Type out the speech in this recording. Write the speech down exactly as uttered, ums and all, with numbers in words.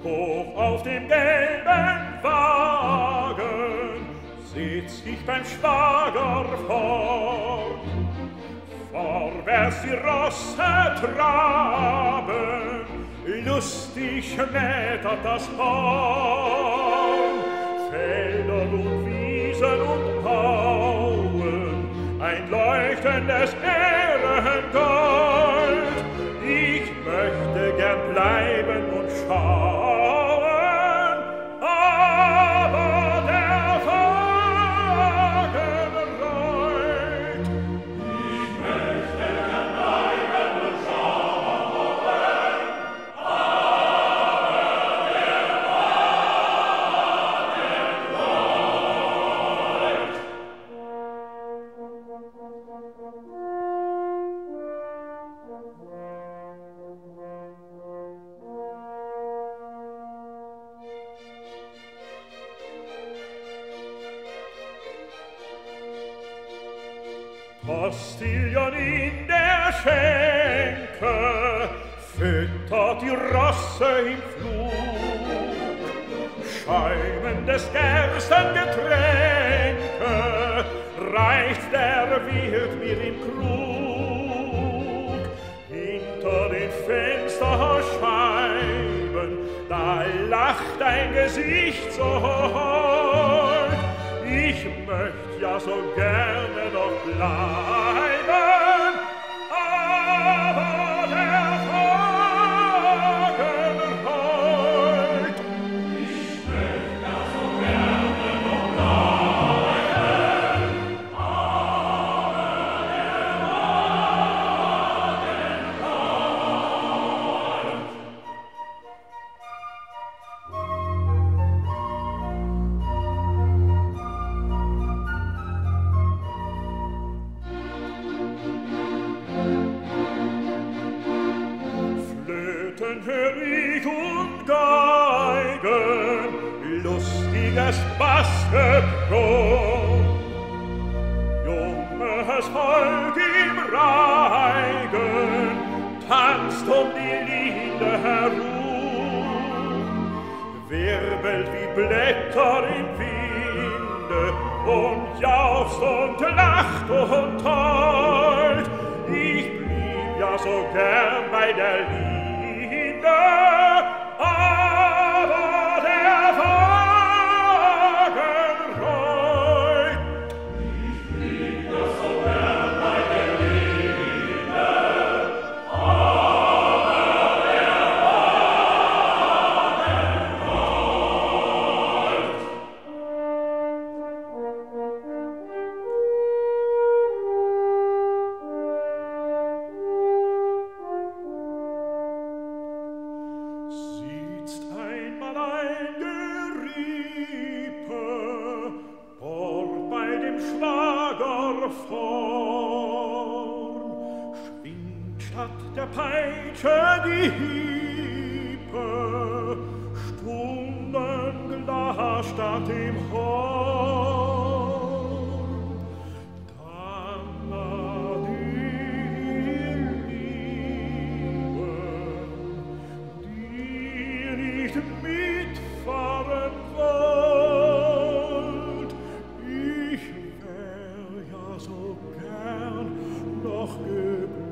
Hoch auf dem gelben Wagen sitz ich beim Schwager fort. Vorwärts die Rosse traben, lustig schmettert das Horn. Felder und Wiesen und Auen, ein leuchtendes Ährengold. Ich möchte gern bleiben und schauen, aber der Wagen rollt. Ich möchte gern bleiben und schauen, aber der Wagen rollt. Postillion in der Schenke füttert die Rosse im Flug. Schäumendes Gerstengetränke reicht der Wirt mir im Krug. Hinter den Fensterscheiben, da lacht ein Gesicht so hold. Ich möcht ja so gerne noch bleiben, aber der Wagen rollt. Ich möcht ja so gerne noch bleiben, aber der Wagen rollt. Flöten hör ich und Geigen, lustiges Bassgebrunn. Junges Volk im Reigen tanzt um die Linde herum, wirbelt wie Blätter im Winde und jauchzt und lacht und heult. Ich blieb ja so gern bei der Linde, aber der Wagen rollt. Ich blieb ja so gern bei der Linde, aber der Wagen rollt. Sitzt einmal ein Gerippe dort bei dem Schwager vorn, schwingt statt der Peitsche die Hiebe, Stundenglas statt dem Horn. Dann die Liebe, die nicht mitfahren wollt. Ich wär ja so gern noch geblieben,